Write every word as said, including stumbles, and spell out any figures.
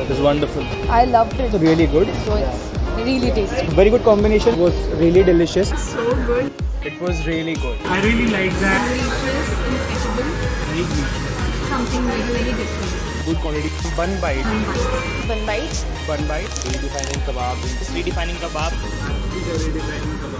It was wonderful. I loved it. It's really good. So it's really tasty. Very good combination. It was really delicious. So good. It was really good. I really like that. Delicious, impeccable. Something very, very different. Good quality. Bun bite. One bite. Bun bite. Redefining kebab. Redefining kebab. Redefining kebab.